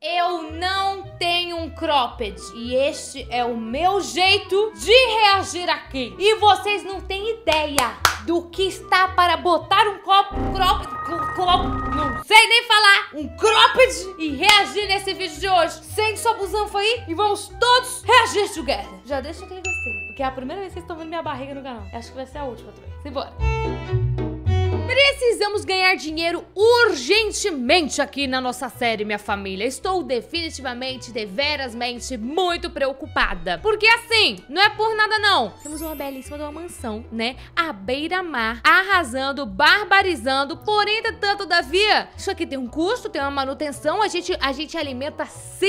Eu não tenho um cropped e este é o meu jeito de reagir aqui. E vocês não têm ideia do que está para botar um não sei nem falar, um cropped e reagir nesse vídeo de hoje. Sente sua busanfa aí e vamos todos reagir together. Já deixa aquele gostei, porque é a primeira vez que vocês estão vendo minha barriga no canal. Acho que vai ser a última também. Simbora. Precisamos ganhar dinheiro urgentemente aqui na nossa série, minha família. Estou definitivamente, deverasmente, muito preocupada. Porque assim, não é por nada não. Temos uma belíssima de uma mansão, né? À beira-mar, arrasando, barbarizando. Porém, todavia, isso aqui tem um custo, tem uma manutenção. A gente alimenta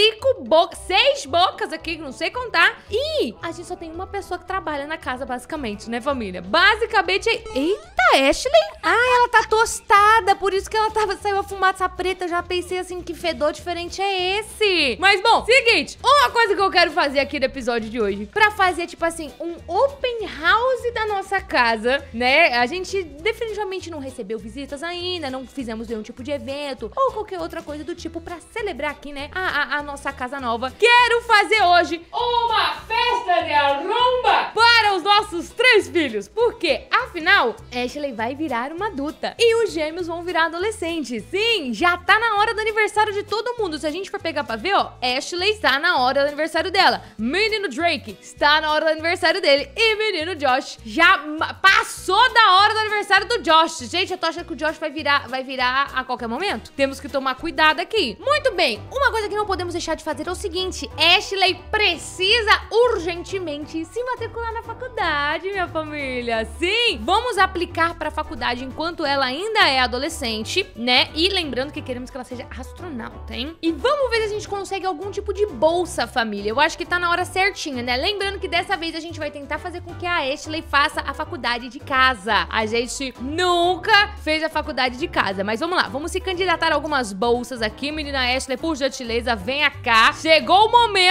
6 bocas aqui, não sei contar. E a gente só tem uma pessoa que trabalha na casa, basicamente, né, família? Basicamente, eita, Ashley? Ah, ela tá tostada, por isso que ela saiu a fumaça preta. Eu já pensei assim, que fedor diferente é esse? Mas bom, seguinte, uma coisa que eu quero fazer aqui no episódio de hoje, pra fazer tipo assim, um open house da nossa casa, né? A gente definitivamente não recebeu visitas ainda, não fizemos nenhum tipo de evento ou qualquer outra coisa do tipo pra celebrar aqui, né, a nossa casa nova. Quero fazer hoje uma festa de arromba para os nossos 3 filhos, porque afinal, Ashley vai virar uma adulta e os gêmeos vão virar adolescentes. Sim, já tá na hora do aniversário de todo mundo. Se a gente for pegar pra ver, ó, Ashley está na hora do aniversário dela. Menino Drake está na hora do aniversário dele. E menino Josh já passou da hora do aniversário do Josh. Gente, eu tô achando que o Josh vai virar a qualquer momento. Temos que tomar cuidado aqui. Muito bem, uma coisa que não podemos deixar de fazer é o seguinte: Ashley precisa urgentemente se matricular na faculdade, minha família. Sim, vamos aplicar pra faculdade enquanto ela ainda é adolescente, né? E lembrando que queremos que ela seja astronauta, hein? E vamos ver se a gente consegue algum tipo de bolsa, família. Eu acho que tá na hora certinha, né? Lembrando que dessa vez a gente vai tentar fazer com que a Ashley faça a faculdade de casa. A gente nunca fez a faculdade de casa, mas vamos lá. Vamos se candidatar a algumas bolsas aqui, menina Ashley, por gentileza, venha cá. Chegou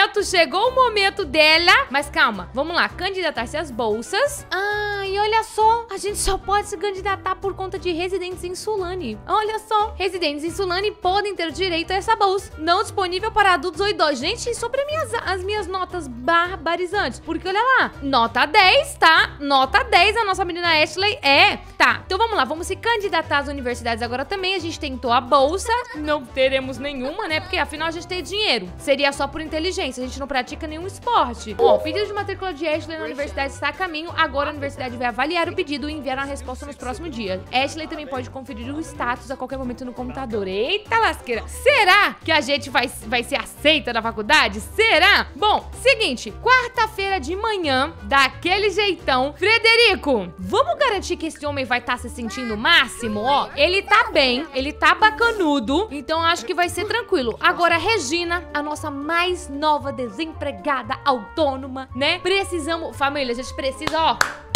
o momento dela. Mas calma, vamos lá, candidatar-se às bolsas. Ah, e olha só, a gente só pode se candidatar por conta de residentes em Sulane. Olha só, residentes em Sulane podem ter direito a essa bolsa, não disponível para adultos ou idosos. Gente, sobre as minhas notas barbarizantes, porque olha lá, nota 10, tá? Nota 10, a nossa menina Ashley é. Tá, então vamos lá, vamos se candidatar às universidades agora também. A gente tentou a bolsa, não teremos nenhuma, né? Porque afinal a gente tem dinheiro. Seria só por inteligência, a gente não pratica nenhum esporte. Ó, o pedido de matrícula de Ashley na universidade está a caminho. Agora a universidade vai avaliar o pedido e enviar a resposta nos próximos dias. Ashley também pode conferir o status a qualquer momento no computador. Eita lasqueira! Será que a gente vai ser aceita na faculdade? Será? Bom, seguinte, quarta-feira de manhã, daquele jeitão. Frederico, vamos garantir que esse homem vai estar se sentindo o máximo? Ó, ele tá bem, ele tá bacanudo, então acho que vai ser tranquilo. Agora, Regina, a nossa mais nova desempregada autônoma, né? Precisamos, família, a gente precisa, ó,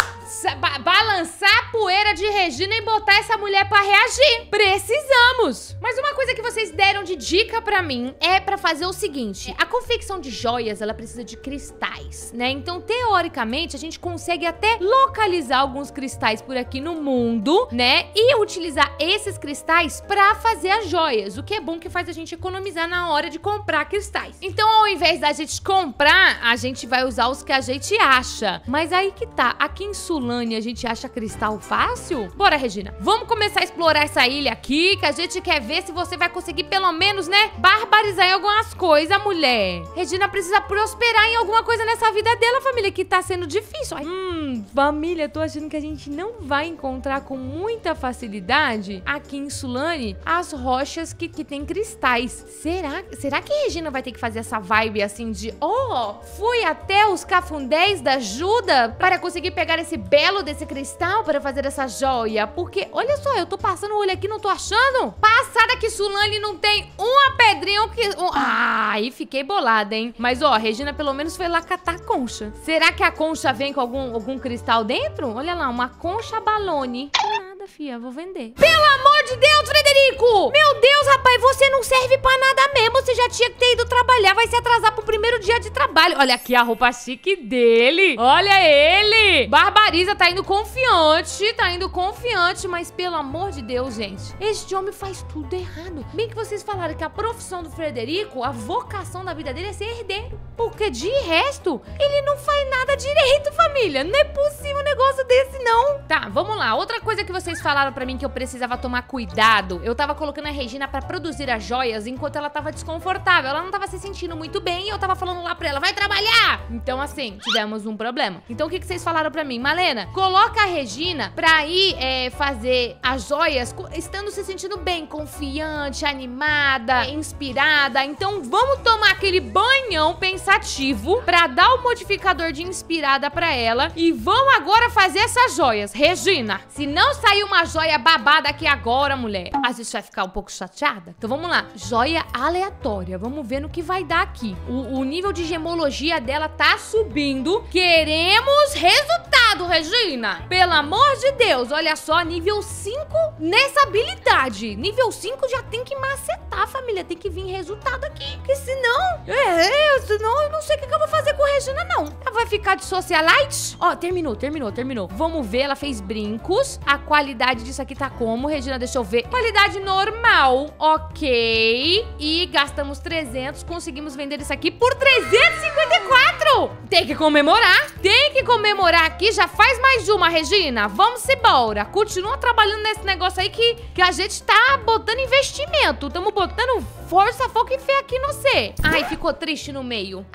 balançar a poeira de Regina e botar essa mulher pra reagir. Precisamos! Mas uma coisa que vocês deram de dica pra mim é pra fazer o seguinte: a confecção de joias, ela precisa de cristais, né? Então, teoricamente, a gente consegue até localizar alguns cristais por aqui no mundo, né? E utilizar esses cristais pra fazer as joias, o que é bom, que faz a gente economizar na hora de comprar cristais. Então, ao invés da gente comprar, a gente vai usar os que a gente acha. Mas aí que tá, aqui em Sulane a gente acha cristal fácil? Bora, Regina, vamos começar a explorar essa ilha aqui, que a gente quer ver se você vai conseguir pelo menos, né, barbarizar em algumas coisas, mulher. Regina precisa prosperar em alguma coisa nessa vida dela, família, que tá sendo difícil. Família, tô achando que a gente não vai encontrar com muita facilidade aqui em Sulane as rochas que tem cristais. Será que Regina vai ter que fazer essa vibe assim de, fui até os cafundés da Juda para conseguir pegar esse belo desse cristal para fazer essa joia? Porque, olha só, eu tô passando o olho aqui, não tô achando. Passada que Sulane não tem uma pedrinha que... Aí fiquei bolada, hein? Mas, ó, a Regina pelo menos foi lá catar a concha. Será que a concha vem com algum cristal dentro? Olha lá, uma concha balone. Nada, fia, vou vender. Pelo amor de Deus, Frederico! Meu Deus, rapaz, você não serve pra nada mesmo. Você já tinha que ter ido trabalhar, vai se atrasar pro primeiro dia de trabalho. Olha aqui a roupa chique dele. Olha ele. Barbariza, tá indo confiante, mas pelo amor de Deus, gente, este homem faz tudo errado. Bem que vocês falaram que a profissão do Frederico, a vocação da vida dele é ser herdeiro. Porque de resto, ele não faz nada direito, família. Não é possível um negócio desse, não. Tá, vamos lá. Outra coisa que vocês falaram pra mim que eu precisava tomar cuidado. Eu tava colocando a Regina pra produzir as joias enquanto ela tava desconfortável. Ela não tava se sentindo muito bem e eu tava falando lá pra ela, vai trabalhar! Então, assim, tivemos um problema. Então, o que vocês falaram pra mim? Malena, coloca a Regina pra ir fazer as joias estando se sentindo bem, confiante, animada, inspirada. Então, vamos tomar aquele banhão pensativo pra dar o modificador de inspirada pra ela e vamos agora fazer essas joias. Regina, se não sair uma joia babada aqui agora, mulher, a gente vai ficar um pouco chateada. Então, vamos lá. Joia aleatória. Vamos ver no que vai dar aqui. O nível de gemologia dela tá subindo. Queremos resultado, Regina. Pelo amor de Deus, olha só, nível 5 nessa habilidade. Nível 5 já tem que macetar, família. Tem que vir resultado aqui. Porque senão... senão eu não sei o que eu vou fazer com a Regina, não. Ela vai ficar de socialite? Ó, terminou. Vamos ver, ela fez brincos. A qualidade disso aqui tá como? Regina, deixa eu ver. Qualidade normal, ok. E gastamos 300, conseguimos vender isso aqui por 354. Tem que comemorar aqui. Já faz mais uma, Regina. Vamos embora. Continua trabalhando nesse negócio aí que a gente tá botando investimento. Estamos botando força, foco e fé aqui no C. Ai, ficou triste no meio.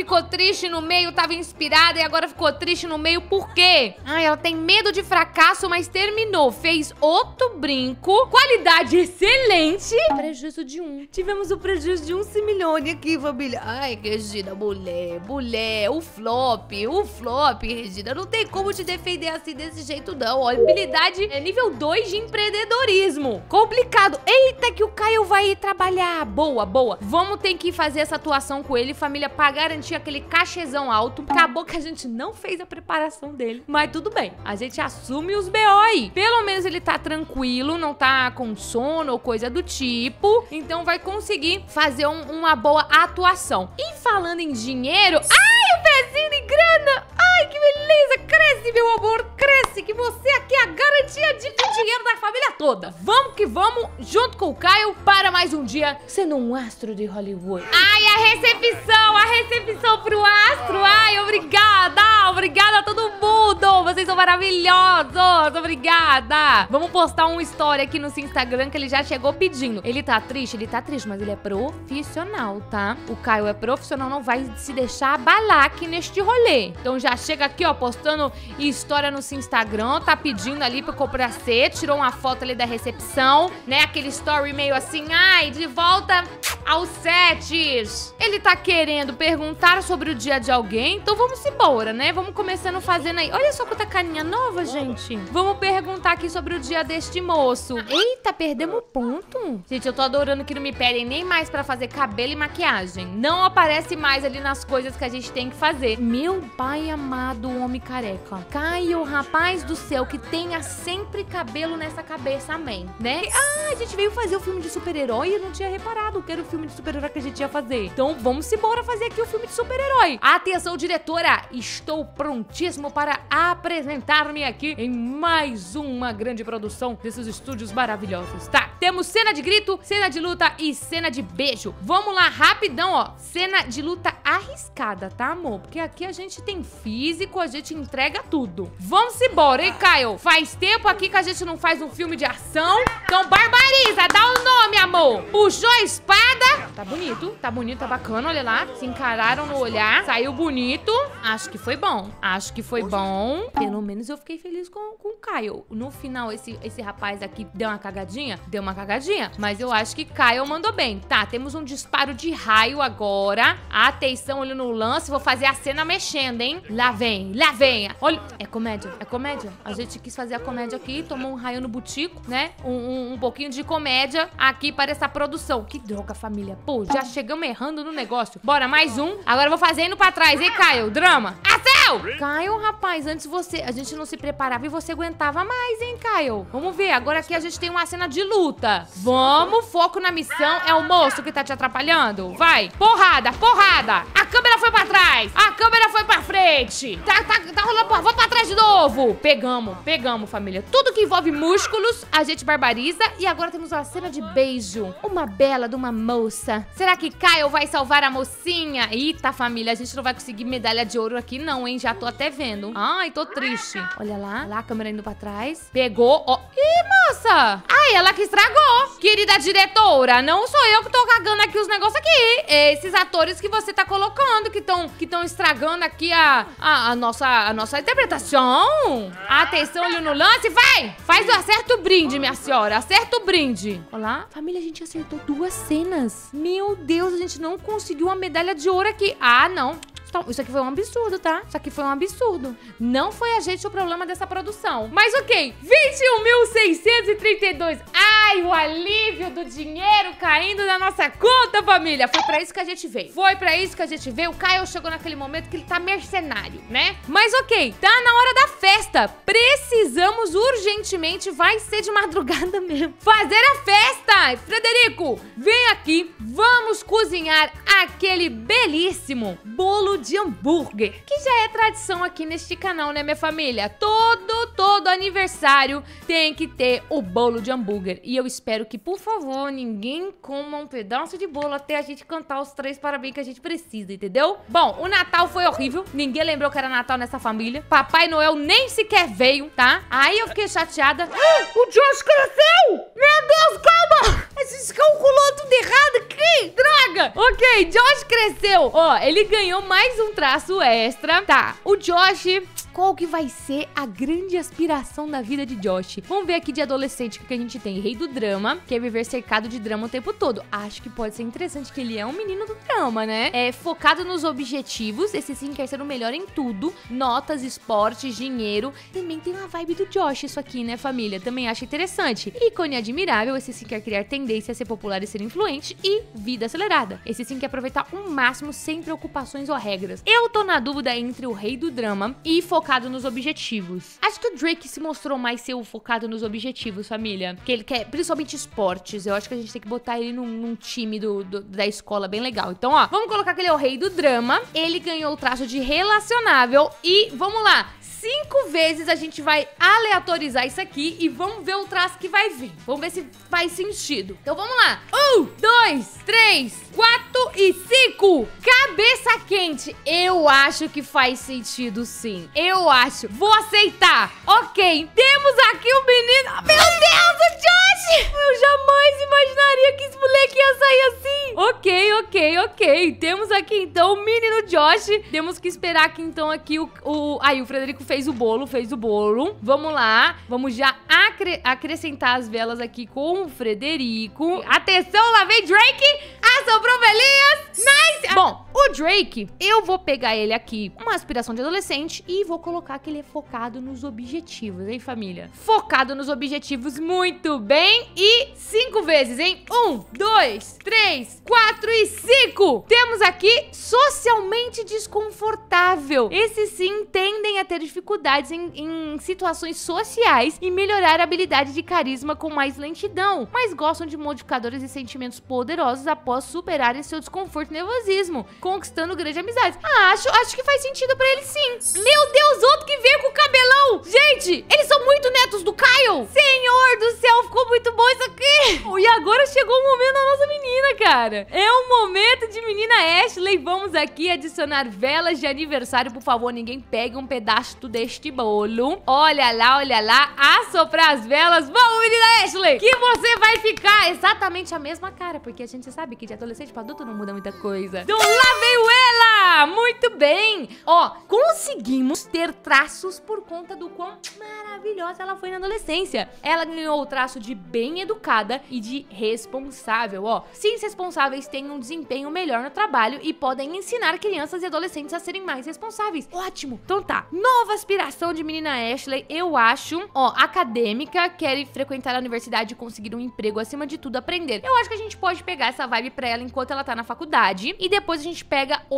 Tava inspirada e agora ficou triste no meio. Por quê? Ai, ela tem medo de fracasso, mas terminou. Fez outro brinco. Qualidade excelente. Prejuízo de 1. Tivemos o prejuízo de 1 similhone aqui, família. Ai, Regina, mulher. O flop, Regina. Não tem como te defender assim desse jeito, não. Olha, habilidade é nível 2 de empreendedorismo. Complicado. Eita, que o Caio vai ir trabalhar. Boa. Vamos ter que fazer essa atuação com ele, família, pra garantir aquele cachezão alto. Acabou que a gente não fez a preparação dele, mas tudo bem. A gente assume os BO aí. Pelo menos ele tá tranquilo, não tá com sono ou coisa do tipo. Então vai conseguir fazer uma boa atuação. E falando em dinheiro... Ai, o pezinho de grana! Ai, que beleza! Cresce, meu amor, cresce! Que você aqui é a garantia de dinheiro da família toda. Vamos que vamos, junto com o Caio, para mais um dia sendo um astro de Hollywood. Ai, a recepção pro astro. Ai, obrigada a todo mundo. Vocês são maravilhosos. Obrigada. Vamos postar um story aqui no seu Instagram que ele já chegou pedindo. Ele tá triste, mas ele é profissional, tá? O Caio é profissional, não vai se deixar abalar aqui neste rolê. Então já chega aqui, ó, postando história no seu Instagram, tá pedindo ali pra comprar C, tirou uma foto ali da recepção, né? Aquele story meio assim, ai, de volta aos sets. Ele tá querendo perguntar sobre o dia de alguém, então vamos embora, né? Vamos começando fazendo aí. Olha só quanta carinha nova, gente. Vamos perguntar aqui sobre o dia deste moço. Eita, perdemos ponto. Gente, eu tô adorando que não me pedem nem mais pra fazer cabelo e maquiagem. Não aparece mais ali nas coisas que a gente tem que fazer. Meu pai amado, homem careca. Caio, rapaz do céu, que tenha sempre cabelo nessa cabeça, amém, né? Ah, a gente veio fazer o filme de super-herói e eu não tinha reparado que era o filme de super-herói que a gente ia fazer. Então vamos embora fazer aqui o filme de super-herói. Atenção, diretora, estou prontíssimo para apresentar-me aqui em mais uma grande produção desses estúdios maravilhosos, tá? Temos cena de grito, cena de luta e cena de beijo. Vamos lá, rapidão, ó. Cena de luta arriscada, tá, amor? Porque aqui a gente tem físico, a gente entrega tudo. Vamos embora, hein, Caio? Faz tempo aqui que a gente não faz um filme de ação. Então barbariza, dá o nome, amor. Puxou a espada. Tá bonito, tá bacana, olha lá. Se encararam no olhar, saiu bonito. Acho que foi bom. Pelo menos eu fiquei feliz com o Caio. No final, esse rapaz aqui deu uma cagadinha. Mas eu acho que Caio mandou bem. Tá, temos um disparo de raio agora. Atenção ali no lance. Vou fazer a cena mexendo, hein? Lá vem. Olha, é comédia. A gente quis fazer a comédia aqui, tomou um raio no butico, né? Um pouquinho de comédia aqui para essa produção. Que droga, família. Pô, já chegamos errando no negócio. Bora, mais um. Agora eu vou fazer indo pra trás, hein, Caio? Drama. Ação! Kyle, rapaz, antes a gente não se preparava e você aguentava mais, hein, Kyle? Vamos ver, agora aqui a gente tem uma cena de luta. Vamos, foco na missão. É o moço que tá te atrapalhando? Vai, porrada, porrada. A câmera foi pra trás, a câmera foi pra frente. Tá rolando porra, vamos pra trás de novo. Pegamos, família. Tudo que envolve músculos, a gente barbariza. E agora temos uma cena de beijo. Uma bela de uma moça. Será que Kyle vai salvar a mocinha? Eita, família, a gente não vai conseguir medalha de ouro aqui não, hein? Já tô até vendo. Ai, tô triste. Olha lá, a câmera indo pra trás. Pegou, ó. Ih, moça! Ai, ela que estragou. Querida diretora, não sou eu que tô cagando aqui os negócios aqui. Esses atores que você tá colocando, que estão estragando aqui a nossa interpretação. Atenção, olho no lance, vai! Acerta o brinde, minha senhora, acerta o brinde. Olha lá, família, a gente acertou 2 cenas. Meu Deus, a gente não conseguiu uma medalha de ouro aqui. Ah, não. Isso aqui foi um absurdo, tá? Isso aqui foi um absurdo. Não foi a gente o problema dessa produção. Mas ok, 21.632. Ai, o alívio do dinheiro caindo na nossa conta, família. Foi pra isso que a gente veio. O Kyle chegou naquele momento que ele tá mercenário, né? Mas ok, tá na hora da festa. Precisamos urgentemente, vai ser de madrugada mesmo, fazer a festa. Frederico, vem aqui. Vamos cozinhar aquele belíssimo bolo de hambúrguer, que já é tradição aqui neste canal, né, minha família? Todo aniversário tem que ter o bolo de hambúrguer. E eu espero que, por favor, ninguém coma um pedaço de bolo até a gente cantar os 3 parabéns que a gente precisa, entendeu? Bom, o Natal foi horrível. Ninguém lembrou que era Natal nessa família. Papai Noel nem sequer veio, tá? Aí eu fiquei chateada. O Josh cresceu! Meu Deus, calma! A gente calculou tudo errado aqui! Droga! Ok, Josh cresceu. Ó, ele ganhou mais um traço extra. Tá, o Josh... Qual que vai ser a grande aspiração da vida de Josh? Vamos ver aqui de adolescente o que a gente tem. Rei do drama, quer viver cercado de drama o tempo todo. Acho que pode ser interessante que ele é um menino do drama, né? É focado nos objetivos. Esse sim quer ser o melhor em tudo. Notas, esportes, dinheiro. Também tem uma vibe do Josh isso aqui, né, família? Também acho interessante. Ícone admirável. Esse sim quer criar tendência a ser popular e ser influente. E vida acelerada. Esse sim quer aproveitar o máximo sem preocupações ou regras. Eu tô na dúvida entre o rei do drama e focado nos objetivos. Acho que o Drake se mostrou mais ser o focado nos objetivos, família. Porque ele quer, principalmente esportes. Eu acho que a gente tem que botar ele num time da escola bem legal. Então, ó, vamos colocar que ele é o rei do drama. Ele ganhou o traço de relacionável. E, vamos lá, 5 vezes a gente vai aleatorizar isso aqui e vamos ver o traço que vai vir. Vamos ver se faz sentido. Então vamos lá. 1, 2, 3, 4 e 5. Cabeça quente. Eu acho que faz sentido, sim. Eu acho. Vou aceitar. Ok. Temos aqui o menino. Meu Deus, o Josh! Eu jamais imaginaria que esse moleque ia sair assim. Ok. Temos aqui, então, o menino Josh. Temos que esperar aqui, então, aqui Aí, o Frederico fez o bolo. Vamos lá. Vamos já acrescentar as velas aqui com o Frederico. Atenção, lá vem Drake. Assoprou velhinhas. Nice. Bom, o Drake, eu vou pegar ele aqui, uma aspiração de adolescente, e vou colocar que ele é focado nos objetivos, hein, família? Focado nos objetivos, muito bem. E 5 vezes, hein? 1, 2, 3, 4 e 5. Temos aqui socialmente desconfortável. Esses sim tendem a ter dificuldades em situações sociais e melhorar a habilidade de carisma com mais lentidão, mas gostam de modificadores e sentimentos poderosos após superarem seu desconforto e nervosismo, conquistando grande amizade. Acho que faz sentido pra ele, sim. Meu Deus, outro que veio com o cabelão. Gente, eles são muito netos do Kyle. Senhor do céu, ficou muito bom isso aqui. E agora chegou o momento da nossa menina, cara. É o momento de menina Ashley. Vamos aqui adicionar velas de aniversário. Por favor, ninguém pegue um pedaço deste bolo. Olha lá, assoprar as velas. Vamos, menina Ashley, que você vai ficar exatamente a mesma cara, porque a gente sabe que de adolescente pra adulto não muda muita coisa. Então lá veio ela. Muito bem. Ó, conseguimos ter traços por conta do quão maravilhosa ela foi na adolescência. Ela ganhou o traço de bem educada e de responsável. Ó, sims responsáveis têm um desempenho melhor no trabalho e podem ensinar crianças e adolescentes a serem mais responsáveis. Ótimo. Então tá, nova aspiração de menina Ashley, eu acho. Ó, acadêmica, quer frequentar a universidade e conseguir um emprego, acima de tudo aprender. Eu acho que a gente pode pegar essa vibe pra ela enquanto ela tá na faculdade e depois a gente pega outra aspiração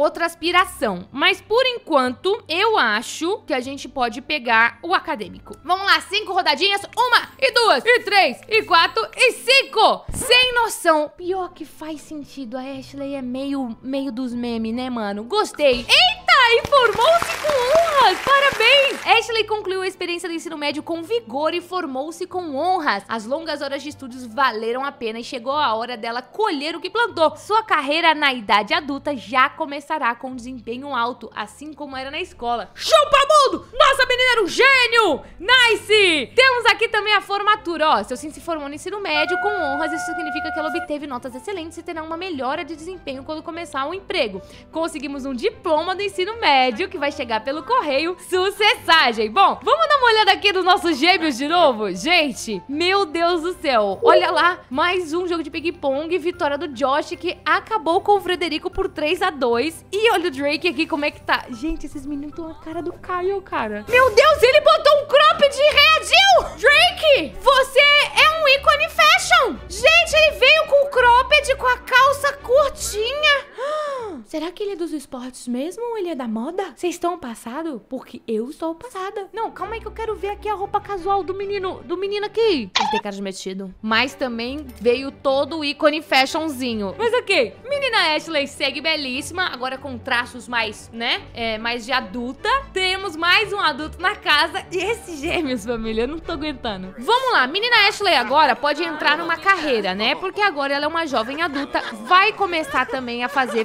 inspiração. Mas por enquanto, eu acho que a gente pode pegar o acadêmico. Vamos lá, 5 rodadinhas. 1, e 2, e 3, e 4, e 5. Sem noção. Pior que faz sentido. A Ashley é meio dos memes, né, mano? Gostei. Eita, e formou-se com honras. Parabéns. Ashley concluiu a experiência do ensino médio com vigor e formou-se com honras. As longas horas de estudos valeram a pena e chegou a hora dela colher o que plantou. Sua carreira na idade adulta já começará com desempenho alto, assim como era na escola. Chupa mundo! Nossa, menina era um gênio! Nice! Temos aqui também a formatura, ó. Seu sim se formou no ensino médio com honras, isso significa que ela obteve notas excelentes e terá uma melhora de desempenho quando começar um emprego. Conseguimos um diploma do ensino médio que vai chegar pelo correio. Sucessagem! Bom, vamos dar uma olhada aqui nos nossos gêmeos de novo? Gente, meu Deus do céu. Olha lá, mais um jogo de ping-pong, vitória do Josh, que acabou com o Frederico por 3-2. E olha o Drake aqui, como é que tá. Gente, esses meninos estão a cara do Kyle, cara. Meu Deus, ele botou um cropped e reagiu! Drake, você é um ícone fashion! Gente, ele veio com o cropped, com a calça curtinha. Será que ele é dos esportes mesmo ou ele é da moda? Vocês estão passados? Porque eu estou passada. Não, calma aí que eu quero ver aqui a roupa casual do menino aqui. Ele tem cara de metido. Mas também veio todo o ícone fashionzinho. Mas ok, menina Ashley segue belíssima, agora com traços mais, né, mais de adulta. Temos mais um adulto na casa e esses gêmeos, família, eu não tô aguentando. Vamos lá, menina Ashley agora pode entrar numa carreira, né, porque agora ela é uma jovem adulta, vai começar também a fazer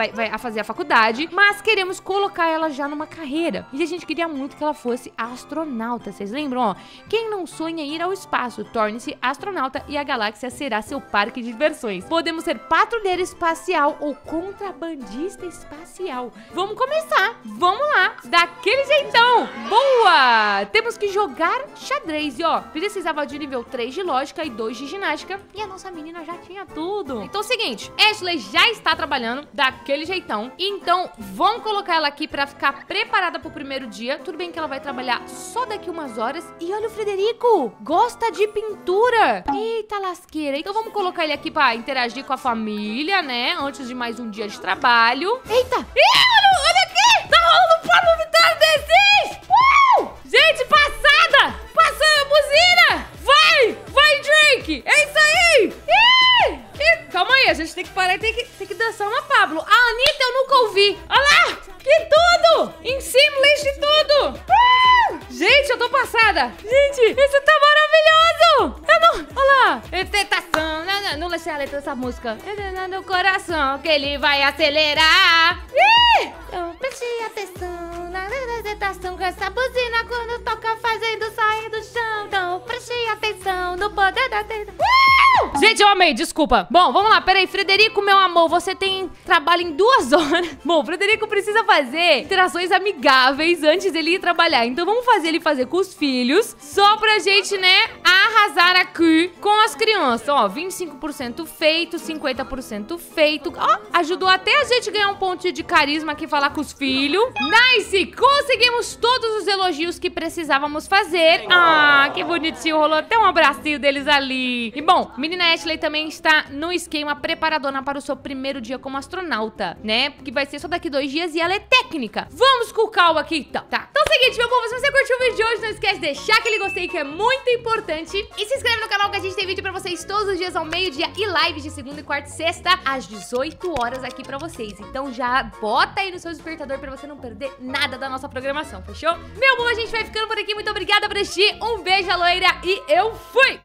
a faculdade, mas queremos colocar ela já numa carreira. E a gente queria muito que ela fosse astronauta, vocês lembram, ó? Quem não sonha ir ao espaço, torne-se astronauta e a galáxia será seu parque de diversões. Podemos ser patrulheiro espacial ou contrabandista espacial. Vamos começar, vamos lá, daquele jeitão. Boa! Temos que jogar xadrez e ó, precisava de nível 3 de lógica e 2 de ginástica e a nossa menina já tinha tudo. Então é o seguinte, Ashley já está trabalhando daquele jeitão, então vamos colocar ela aqui pra ficar preparada pro primeiro dia. Tudo bem que ela vai trabalhar só daqui umas horas. E olha o Frederico, gosta de pintura. Eita lasqueira, então vamos colocar ele aqui pra interagir com a família, né, antes de mais um dia de trabalho. Eita, olha aqui, tá rolando Pablo Vittar desses. Gente, passada, passando a buzina. Vai Drake, é isso aí. Calma aí, a gente tem que parar e tem que dançar uma Pablo. A Anitta eu nunca ouvi. Olha lá, que tudo! Em Simlish de tudo! Gente, eu tô passada. Gente, isso tá maravilhoso! Eu não... Olha lá. Tentação. Não sei a letra dessa música. No coração que ele vai acelerar. Então, preste atenção na tentação com essa buzina quando toca fazendo sair do chão. Então, preste atenção no poder da tentação. Gente, eu amei, desculpa. Bom, vamos lá, peraí, Frederico, meu amor, você tem trabalho em 2 horas. Bom, o Frederico precisa fazer interações amigáveis antes dele ir trabalhar. Então vamos fazer ele fazer com os filhos, só pra gente, né, arrasar aqui com as crianças. Ó, 25% feito, 50% feito. Ó, ajudou até a gente ganhar um ponto de carisma aqui, falar com os filhos. Nice! Conseguimos todos os elogios que precisávamos fazer. Ah, que bonitinho, rolou até um abracinho deles ali. E bom, menina Ashley também está no esquema preparadona para o seu primeiro dia como astronauta, né? Que vai ser só daqui 2 dias e ela é técnica. Vamos com calma aqui, então. Tá. Então é o seguinte, meu povo, se você curtiu o vídeo de hoje, não esquece de deixar aquele gostei que é muito importante. E se inscreve no canal que a gente tem vídeo pra vocês todos os dias ao meio-dia e lives de segunda, quarta e sexta às 18 horas aqui pra vocês. Então já bota aí no seu despertador pra você não perder nada da nossa programação, fechou? Meu povo, a gente vai ficando por aqui. Muito obrigada por assistir. Um beijo, loira, e eu fui!